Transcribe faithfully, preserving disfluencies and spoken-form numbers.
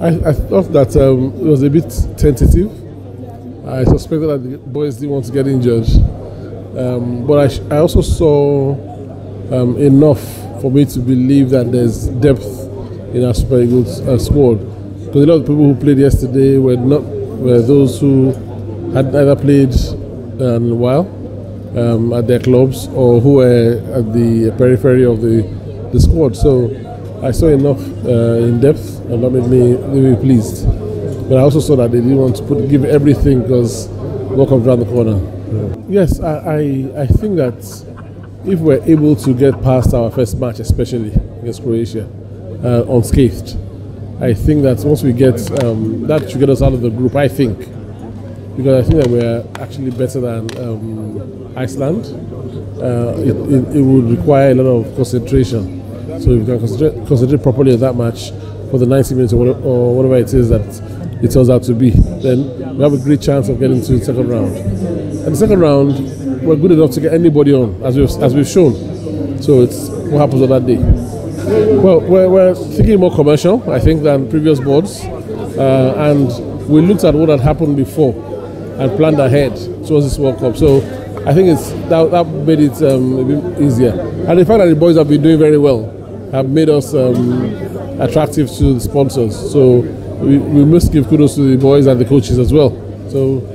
I, I thought that um, it was a bit tentative. I suspected that the boys didn't want to get injured. Um, but I, sh- I also saw um, enough for me to believe that there's depth in our Super Eagles uh, squad. Because a lot of people who played yesterday were not were those who had either played uh, in a while um, at their clubs or who were at the periphery of the, the squad. So I saw enough uh, in depth, and that made me really pleased. But I also saw that they didn't want to put, give everything because what comes around the corner. Yeah. Yes, I, I, I think that if we're able to get past our first match, especially against Croatia, uh, unscathed, I think that once we get um, that should get us out of the group. I think because I think that we're actually better than um, Iceland. Uh, it, it, it would require a lot of concentration. So if we can concentrate, concentrate properly on that match for the ninety minutes or whatever, or whatever it is that it turns out to be, then we have a great chance of getting to the second round. And the second round, we're good enough to get anybody on, as we've, as we've shown. So it's what happens on that day. Well, we're, we're thinking more commercial, I think, than previous boards. Uh, and we looked at what had happened before and planned ahead towards this World Cup. So I think it's that, that made it um, a bit easier. And the fact that the boys have been doing very well have made us um, attractive to the sponsors. So we, we must give kudos to the boys and the coaches as well. So